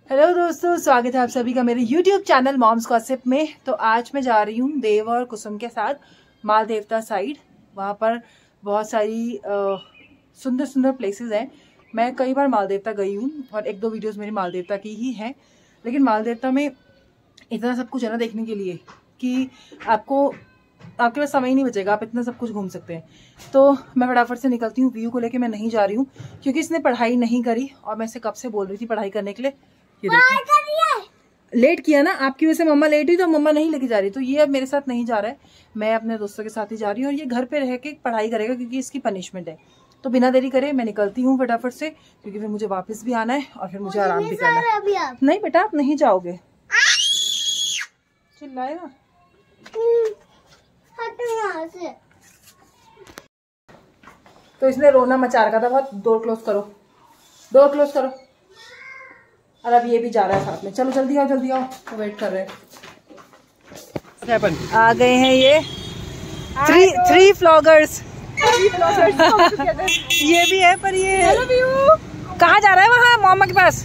Hello दोस्तों, स्वागत है आप सभी का मेरे YouTube चैनल मॉम्स गॉसिप में। तो आज मैं जा रही हूँ देव और कुसुम के साथ माल देवता साइड। वहाँ पर बहुत सारी सुंदर सुंदर प्लेसेस हैं। मैं कई बार माल देवता गई हूँ और एक दो वीडियोस मेरी माल देवता की ही हैं, लेकिन माल देवता में इतना सब कुछ है ना देखने के लिए कि आपके पास समय ही नहीं बचेगा, आप इतना सब कुछ घूम सकते हैं। तो मैं फटाफट से निकलती हूँ। व्यू को लेके मैं नहीं जा रही हूँ क्योंकि इसने पढ़ाई नहीं करी और मैं इसे कब से बोल रही थी पढ़ाई करने के लिए। ये लेट किया ना, आपकी वजह से मम्मा लेट हुई तो मम्मा नहीं लेके जा रही, तो ये अब मेरे साथ नहीं जा रहा है। मैं अपने दोस्तों के साथ ही जा रही हूँ और ये घर पे रह के पढ़ाई करेगा क्योंकि इसकी पनिशमेंट है। तो बिना देरी करे मैं निकलती हूँ फटाफट से, क्योंकि फिर मुझे वापस भी आना है और फिर मुझे आराम भी करना है। नहीं बेटा, आप नहीं जाओगे। चिल्लाएगा। तो इसने रोना मचा रखा था बहुत। डोर क्लोज करो, डोर क्लोज करो। और अब ये भी जा रहा है साथ में। चलो जल्दी आओ, जल्दी आओ, तो वेट कर रहे हैं। आ गए हैं ये थ्री फ्लॉगर्स। ये भी है, पर ये कहाँ जा रहा है? वहाँ मामा के पास।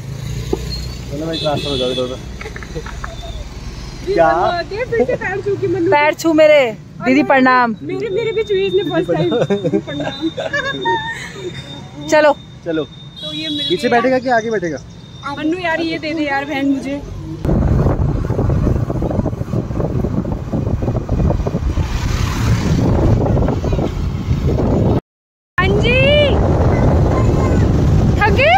क्या पैर छू मेरे दीदी, प्रणाम। मेरे भी छुई इसने फर्स्ट टाइम। प्रणाम। चलो चलो। तो ये पीछे बैठेगा कि आगे बैठेगा? मन्नू यार ये दे दे यार बहन मुझे। हाँ जी, थक गए?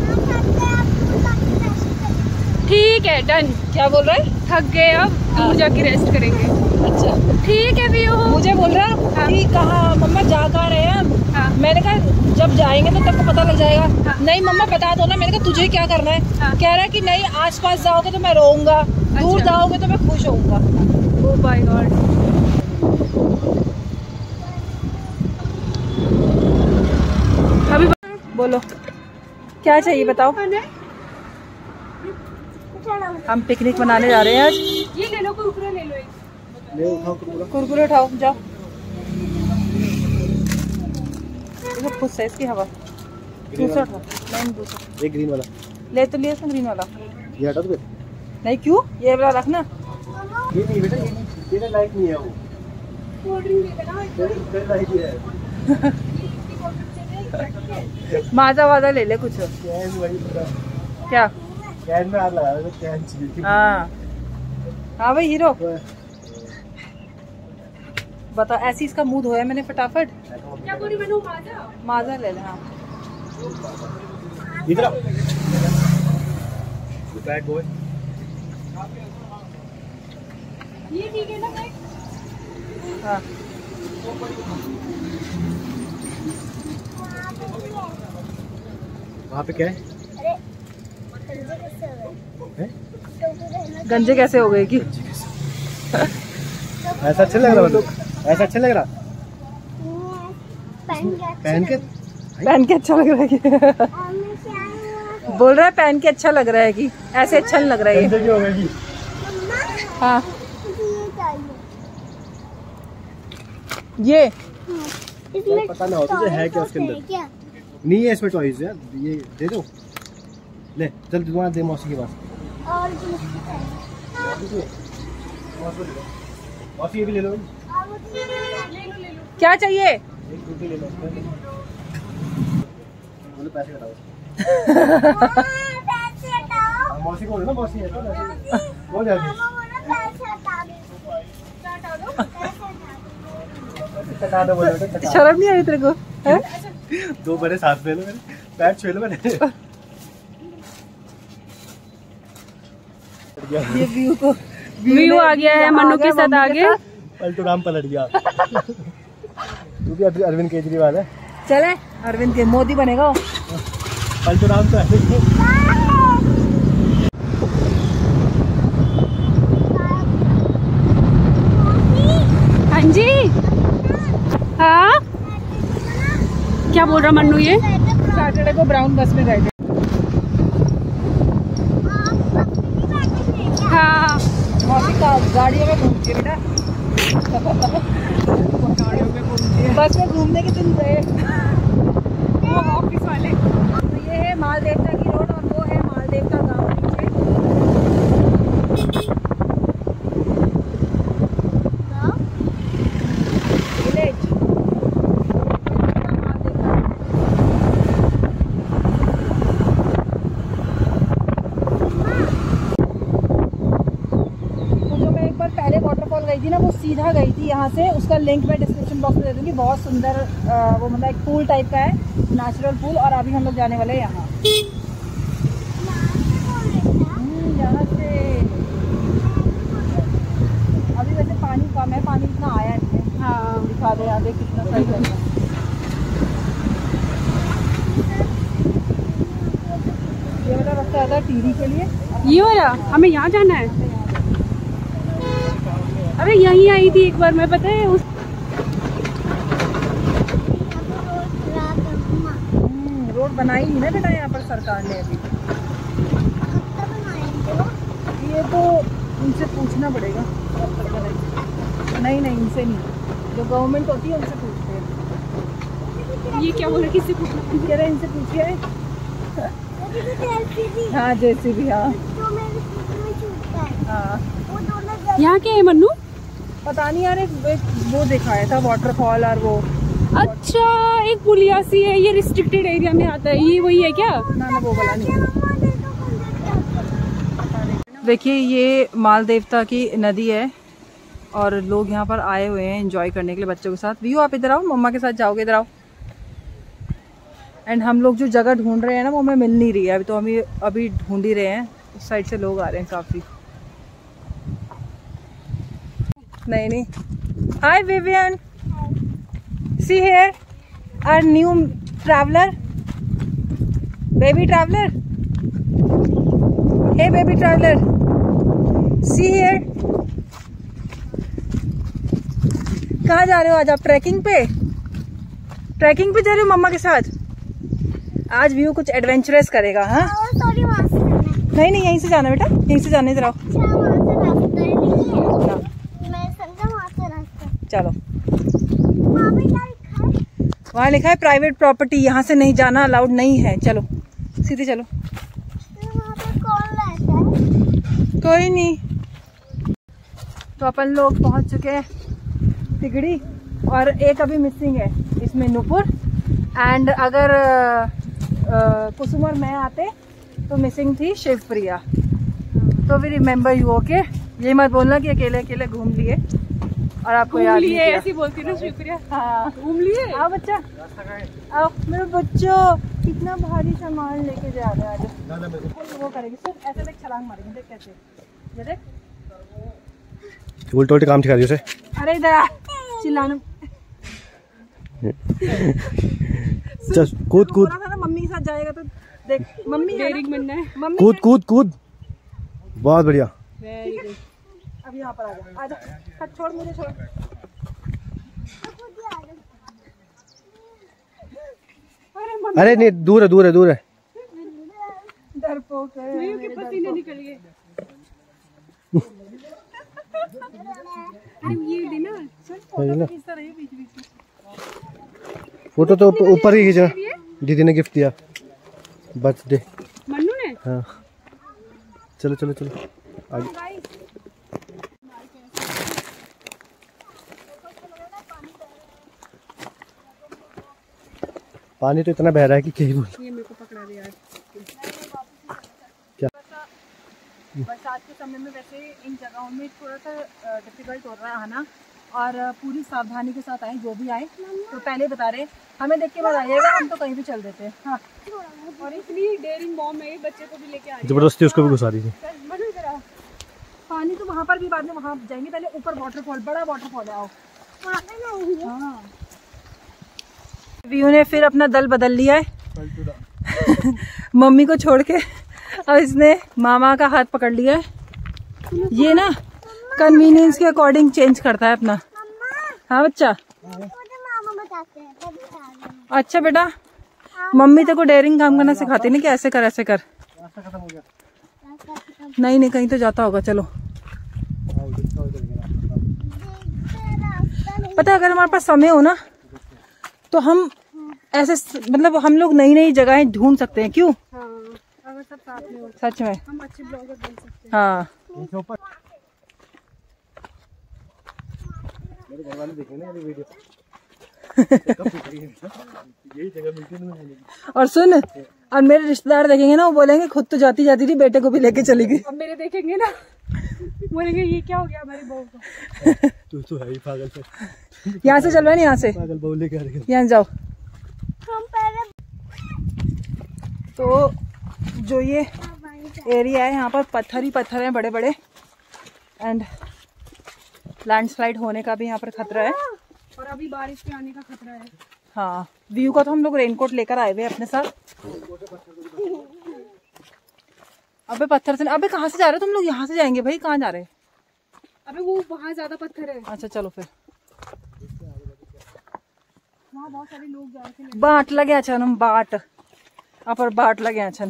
ठीक है, डन। क्या बोल रहे हैं? थक गए, अब दूर जाके रेस्ट करेंगे। अच्छा ठीक है भी। मुझे बोल रहा कि कहाँ मम्मा जा कहाँ रहे हैं हम? हाँ। मैंने कहा जब जाएंगे तो तब को पता लग जाएगा। हाँ। नहीं मम्मा बता दो ना। मैंने कहा तुझे क्या करना है? हाँ। कह रहा है कि नहीं, आसपास जाओगे तो मैं रोऊंगा, दूर जाओगे तो मैं खुश होऊंगा। Oh my god. अभी बोलो क्या चाहिए बताओ। हम पिकनिक मनाने जा रहे हैं आज। ये ले लो, कुरकुरे ले लो। ले उठाओ कुरकुरा। कुरकुरे उठाओ, जाओ। देखो खुश है इसकी हवा। दूसरा उठाओ। नहीं दूसरा, एक ग्रीन वाला ले तो लिया था ग्रीन वाला। ये हटा दो। नहीं क्यों, ये वाला रखना। ये नहीं बेटा, ये लाइक नहीं है वो। कोल्ड ड्रिंक दे देना। तेरे लाइक ही है। माजा वाजा ले ले कुछ। कैन वही पूरा। क्या कैन में हाथ लगा दो, कैन चाहिए। हाँ हाँ भाई हीरो, बताओ। ऐसी इसका मूड होया मैंने फटाफट। क्या बोली मैनू? माजा। माजा ले ले। हाँ इधर आओ। Bad boy. ये ठीक है ना बैग? हाँ वहाँ पे क्या है? गंजे कैसे हो गए कि ऐसा अच्छा लग रहा है? ऐसा अच्छा लग रहा? पहन के अच्छा लग रहा है कि बोल रहा है पहन के अच्छा लग रहा है कि ऐसे अच्छा नहीं लग रहा है ये। क्यों होगा कि? हाँ ये पता ना हो तुझे है क्या उसके अंदर? नहीं है इसमें टॉयज यार, ये दे दो। ले चल दुआ दे मौसी के पास। मौसी ये भी ले लो। क्या चाहिए? एक रोटी ले लो। बोलो पैसे हटाओ। मौसी को बोलो ना, मौसी है तो हो जाती। हटा दो बोलो। शर्म नहीं आई तेरे को? है? दो बड़े साथ में लो, मेरे पैर छू लो मैंने। ये व्यू आ गया है मन्नू के साथ आगे। पलटू राम पलट गया। तू भी अरविंद केजरीवाल है। चले अरविंद के मोदी बनेगा। पलटू राम तो है। हाँ जी। हाँ क्या बोल रहा मन्नू? ये सैटरडे को ब्राउन बस में गए थे। हाँ गाड़ियों में घूमती है बेटा। बस में घूमने के दिन गए वो ऑफिस वाले। तो ये है माल देवता की रोड और वो है माल देवता गाँव नीचे। गई थी ना वो सीधा गई थी यहाँ से, उसका लिंक मैं डिस्क्रिप्शन बॉक्स में दे दूँगी। बहुत सुंदर वो मतलब एक पूल टाइप का है, नेचुरल पूल। और अभी हम लोग जाने वाले हैं यहाँ से। अभी वैसे पानी कम है, पानी इतना आया नहीं है। हाँ दिखा दे यहाँ देख कितना सही लग रहा है। ये वाला रास्ता आता है टीरी के लिए। ये वाला हमें यहाँ जाना है। अरे यहीं आई थी एक बार मैं, पता है उस रोड बनाई नहीं ना बेटा यहाँ पर सरकार ने अभी। ये तो उनसे पूछना पड़ेगा कब तक बनाई। नहीं नहीं इनसे नहीं, जो गवर्नमेंट होती है उनसे पूछते हैं। ये क्या बोला, किससे पूछना? कह रहे इनसे पूछिए। हाँ JCB हाँ हाँ। यहाँ क्या है मन्नू? पता नहीं यार, एक वो दिखाया था वाटरफॉल और वो। अच्छा एक पुलिया सी है, ये रिस्ट्रिक्टेड एरिया में आता है, ये वही है क्या? ना वो वाला नहीं। देखिए ये माल देवता की नदी है और लोग यहाँ पर आए हुए हैं एंजॉय करने के लिए बच्चों के साथ। व्यू आप इधर आओ, मम्मा के साथ जाओगे, इधर आओ। एंड हम लोग जो जगह ढूंढ रहे हैं ना वो हमें मिल नहीं रही है अभी, तो हम अभी ढूंढ ही रहे हैं। उस साइड से लोग आ रहे हैं काफ़ी। नहीं hi Vivian, see here our new traveller, baby traveller. Hey baby traveller, see here. कहाँ जा रहे हो आज आप? ट्रैकिंग पे जा रहे हो मम्मा के साथ? आज व्यू कुछ एडवेंचरस करेगा। हाँ नहीं यहीं से जाना बेटा, यहीं से जाने। इधर आओ। चलो वहाँ लिखा है प्राइवेट प्रॉपर्टी, यहाँ से नहीं जाना, अलाउड नहीं है। चलो सीधे चलो। कोई नहीं। तो अपन लोग पहुँच चुके हैं तिगड़ी और एक अभी मिसिंग है इसमें नुपुर। एंड अगर कुसुम और मैं आते तो मिसिंग थी शिवप्रिया। तो वी रिमेम्बर यू। ओके, ये मत बोलना कि अकेले अकेले घूम लिए और आपको याद नहीं किया। ऐसी बोलती ना शिवप्रिया। हाँ घूम लिए। आओ बच्चा आओ, मेरे बच्चों कितना भारी सामान लेके जा रहे हैं आज। वो करेगी सिर्फ ऐसे देख, छलांग मारेंगे। देख कैसे, ये देख उल्टे उल्टे काम सिखा दिया उसे। अरे इधर आ, चिल्लाना। चल कूद कूद। था ना मम्मी के साथ जाएगा तो देख, मम्मी डेयरिंग बनना है। मम्मी कूद कूद कूद, बहुत बढ़िया। Very good. अब यहाँ पर आ जा, हाथ छोड़, मुझे छोड़। अरे नहीं, दूर है दूर है दूर है। डरपोक है। पसीने निकल गए। अरे ये ना फोटो तो ऊपर ही खींचा, दीदी ने गिफ्ट दिया बर्थडे मन्नू ने। हाँ चलो चलो चलो आगे। पानी तो इतना बह रहा है कि क्या ही बोल। ये मेरे को पकड़ा दे यार। क्या बरसात के समय में वैसे इन जगहों में थोड़ा सा डिफिकल्ट हो रहा है आना, और पूरी सावधानी के साथ आए जो भी आए। तो पहले बता रहे हमें देख के बाद आइएगा, हम तो कहीं भी चल देते हैं। हाँ और इसलिए डेयरिंग मॉम है, बच्चे को भी लेके आ रही है। जबरदस्ती उसको भी घुसा दी थी। पानी तो वहाँ पर भी बाद में वहाँ जाएंगे, पहले ऊपर वाटरफॉल, बड़ा वाटरफॉल है। आओ। हाँ व्यू ने फिर अपना दल बदल लिया है मम्मी को छोड़ के अब इसने मामा का हाथ पकड़ लिया है। ये ना कन्वीनियंस के अकॉर्डिंग चेंज करता है अपना। हाँ बच्चा। अच्छा बेटा, मम्मी तेरे को डेयरिंग काम करना सिखाती नहीं कि ऐसे कर ऐसे कर। नहीं कहीं तो जाता होगा। चलो पता है, अगर हमारे पास समय हो ना तो हम ऐसे मतलब हम लोग नई नई जगहें ढूंढ सकते हैं। क्यों? हाँ, अगर सब साथ में हो सच में हम अच्छे ब्लॉगर बन सकते हैं। हाँ और सुन, और मेरे रिश्तेदार देखेंगे ना वो बोलेंगे खुद तो जाती जाती थी, बेटे को भी लेके चली गई। अब मेरे देखेंगे ना बोलेंगे ये क्या हो गया हमारी बहू को। तू तो है ही पागल से। यहाँ से चलो, यहाँ से पागल बहू लेके आ रही है। यहाँ जाओ। हम पहले तो जो ये एरिया है यहाँ पर पत्थर ही पत्थर हैं बड़े बड़े, एंड लैंडस्लाइड होने का भी यहाँ पर खतरा है। और अभी बारिश के आने का खतरा है। हाँ, व्यू का तो हम लोग रेनकोट लेकर आए हुए हैं अपने साथ। अबे पत्थर से, अबे कहाँ से जा रहे हो तुम लोग? यहाँ से जाएंगे भाई, कहाँ जा रहे हैं? अबे वो वहाँ ज्यादा पत्थर है। अच्छा चलो फिर। वहाँ बहुत सारे लोग जा रहे थे। बाट लगे छन हम, बाट अपर बाट लगे छन।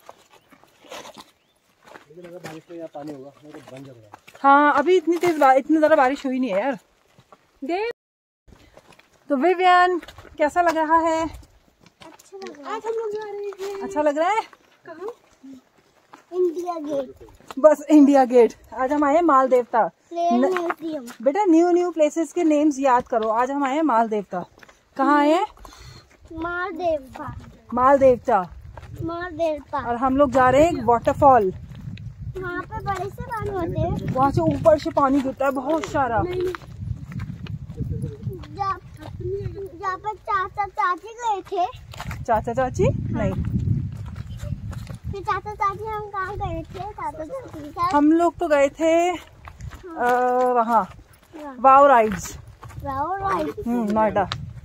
बारिश में यहाँ पानी होगा, नहीं तो बंद जाएगा। हाँ, अभी इतनी ज़्यादा बारिश हुई नहीं है यार। देख तो विवियन कैसा लग रहा है? अच्छा लग रहा आज हम लोग जा रहे हैं। अच्छा लग रहा है? कहाँ? इंडिया गेट, बस इंडिया गेट। आज हम आए हैं माल देवता। Rail museum. बेटा न्यू प्लेसेस के नेम्स याद करो। आज हम आए हैं माल देवता। कहाँ आए हैं? माल देवता, माल देवता। माल देवता। और हम लोग जा रहे हैं एक वाटरफॉल। वहाँ पे बड़े से पानी होते हैं। वहाँ से ऊपर से पानी गिरता है बहुत सारा। जहाँ पर चाचा चाची गए थे। चाचा चाची नहीं, फिर चाचा चाची हम कहाँ गए थे? चाचा चाची के साथ हम लोग तो गए थे वहाँ वाव राइड्स। नोएडा।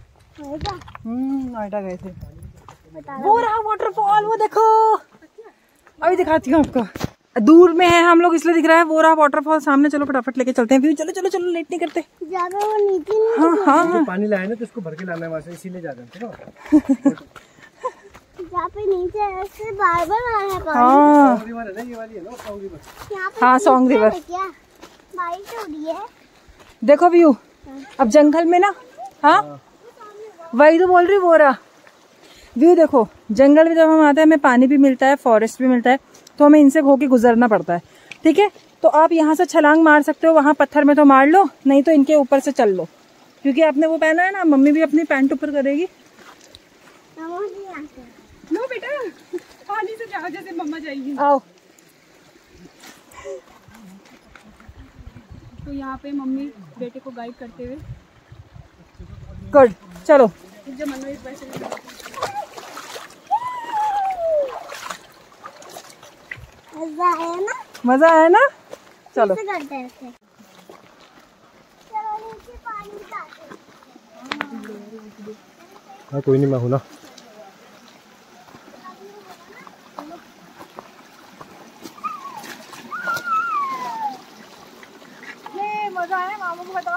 नोएडा गए थे। वो रहा वाटरफॉल, वो देखो। अभी दिखाती हूँ आपको। दूर में है हम लोग इसलिए दिख रहा है। वो रहा वाटरफॉल सामने। चलो फटाफट लेके चलते हैं। फिर चलो चलो चलो, लेट नहीं करते। ज्यादा वो नीचे नहीं। हाँ हाँ, पानी लाए ना तो इसको भर के लाना है वहाँ से, इसीलिए जा रहे हैं। जहाँ पे नीचे ऐसे बार बार आ रहा है पानी। हाँ सॉन्ग रिवर है ना, ये वाली है ना सॉन्ग रिवर। यहाँ पे हाँ, सॉन्ग कीचड़ रिवर। है क्या? बारिश हो रही है। देखो व्यू। अब जंगल में ना, हाँ वही तो बोल रही, वो रहा व्यू देखो। जंगल में जब हम आते हैं हमें पानी भी मिलता है, फॉरेस्ट भी मिलता है, तो हमें इनसे होके गुजरना पड़ता है। ठीक है, तो आप यहाँ से छलांग मार सकते हो, वहाँ पत्थर में तो मार लो, नहीं तो इनके ऊपर से चल लो। क्योंकि आपने वो पहना है ना, मम्मी भी अपनी पैंट ऊपर करेगी। लो बेटा, पानी से जाओ जैसे मम्मा जाएगी। आओ। तो यहाँ पे मम्मी बेटे को गाइड करते हुए। गुड, चलो। जब मन में पैसे मजा आया ना? मजा आया ना? चलो। कैसे करते हैं ऐसे? चलो नीचे पानी डालते हैं। हाँ कोई नहीं, मैं हूँ ना। ये मजा आया? मामू को बताओ।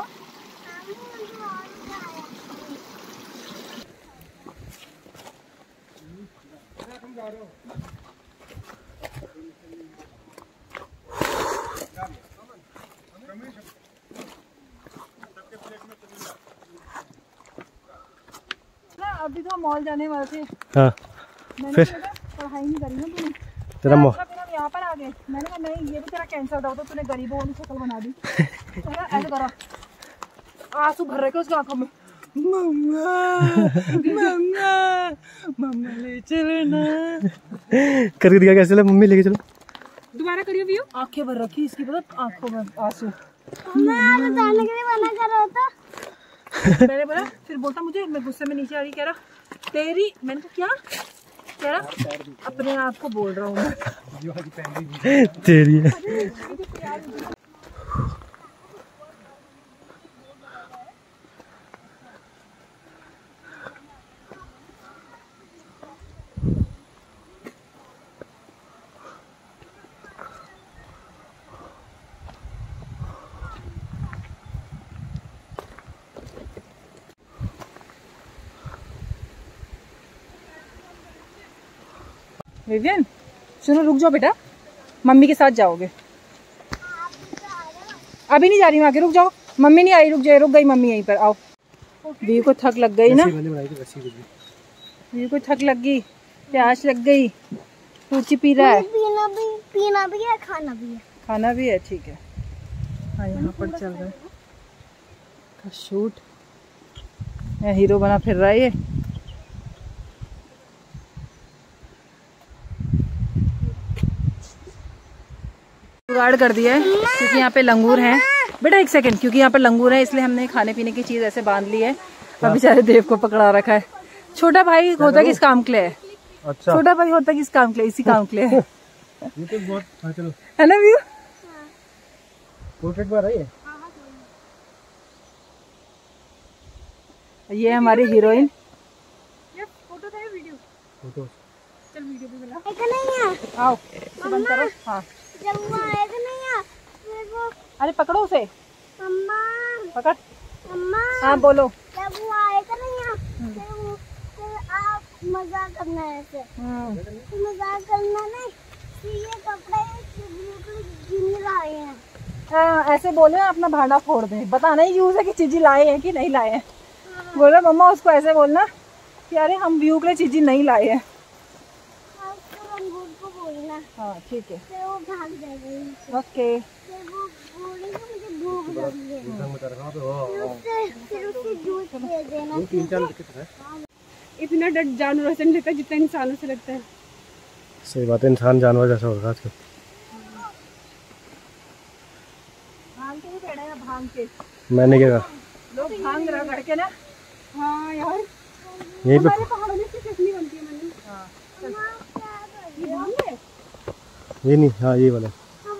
अभी तो मॉल जाने वाले थे। हाँ मैंने फिर कहा पढ़ाई नहीं करी ना तूने। तेरा फिर हम यहाँ पर आ गए। मैंने कहा नहीं, ये भी तेरा कैंसर था, तो तूने गरीबों वाली शक्ल बना दी। ऐसे करा, आंसू भर रहे थे उसकी आंखों में। मम्मा मम्मा मम्मा ले चलना करके दिखा कैसे? मम्मी लेके चलो। दोबारा करियो व्यू। आंखें भर रखी इसकी, पता आंखों में आंसू। मैं बताने के लिए मना कर रहा था। मैंने बोला, फिर बोलता मुझे, मैं गुस्से में नीचे आ रही, कह रहा तेरी, मैंने कहा क्या कह रहा? अपने आप को बोल रहा हूँ मैं। तेरी है। विवियन सुनो, रुक जाओ बेटा, मम्मी के साथ जाओगे। अभी नहीं जा रही मैं आगे, रुक जाओ। मम्मी नहीं आई, रुक गई मम्मी यहीं पर। आओ। वी को थक लग गई ना, वी को थक लग गई, प्यास लग गई, कुर्सी पी रहा है। पीना भी है, खाना भी है। खाना भी है, ठीक है। हाँ, यहाँ पर चल रहा है शूट। हीरो बना फिर रहा है ये। जुगाड़ कर दिया है क्योंकि यहाँ पे लंगूर हैं। बेटा एक सेकंड, क्योंकि यहाँ पे लंगूर है इसलिए हमने खाने पीने की चीज ऐसे बांध ली है। अब बेचारे देव को पकड़ा रखा है। छोटा भाई होता किस काम के लिए है? अच्छा, छोटा भाई होता किस काम के लिए? इसी काम के लिए है। ये तो बहुत चलो है ना व्यू? पोर्ट्रेट में रही है। ये हमारी हीरोइन। फोटो था वीडियो? फोटो चल वीडियो भी बना। नहीं है आओ बंद करो। हाँ जब वो आएगा नहीं है फिर वो अरे पकड़ो उसे, अम्मा पकड़। अम्मा हाँ बोलो। जब वो आएगा नहीं है फिर आप मजाक करना है ऐसे। तो मजाक करना नहीं कि ये कपड़े बिल्कुल गिन लाए हैं। ऐसे बोले अपना भांडा फोड़ दे, बताना ही यूज है कि चीजी लाए हैं कि नहीं लाए हैं। बोलो मम्मा उसको ऐसे बोलना कि अरे हम व्यू के लिए चीजी नहीं लाए हैं। अंगूर को बोलना। हाँ ठीक है, फिर वो भाग जाएगा। ओके। फिर वो बोलेगा मुझे भूख लगी है। फिर उससे जूस दे देना। इतना डर जानवरों से नहीं लगता जितना इंसानों से लगता है। सही बात है, इंसान जानवर जैसा होगा आजकल। भांग के ही पेड़ है, भांग के मैंने क्या कहा, लोग भांग रहा करके ना। हाँ यार, यहीं पे हमारे पहाड़ों में से चटनी बनती है मनु। हाँ ये भांग है? ये नहीं, हाँ ये वाला।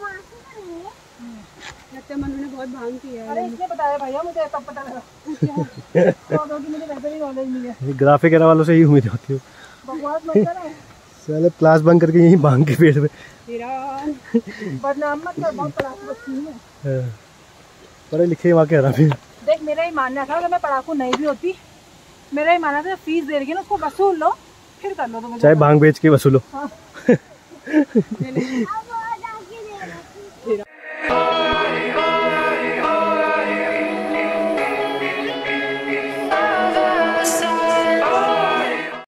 लगता है मनु ने बहुत भांग किया है। अरे इसने बताया भैया, मुझे तब पता लगा। तो मुझे वैसे भी नॉलेज नहीं है। ये ग्राफिक एरा वालों से ही उम्मीद होती है। बकवास मत करो। चलो क्लास बंक करके यहीं भांग के पेड़ पे बदनाम मत कर, बहुत पढ़ाकू बच्ची हूँ मैं। पढ़े लिखे वहाँ के फिर। देख मेरा ही मानना था अगर मैं पढ़ाकू नहीं भी होती, मेरा ही मानना था फीस दे रही है ना उसको वसूल लो फिर कर लो तुम्हें। चाहे भांग बेच के वसूलो। हाँ। अब वो जाके दे रहा है।